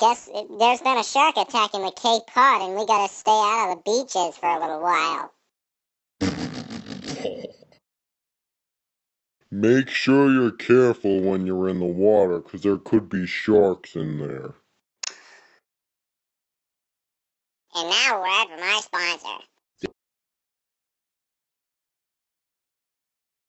guess there's been a shark attacking the Cape Cod, and we gotta stay out of the beaches for a little while. Make sure you're careful when you're in the water, 'cause there could be sharks in there. And now, a word from our sponsor.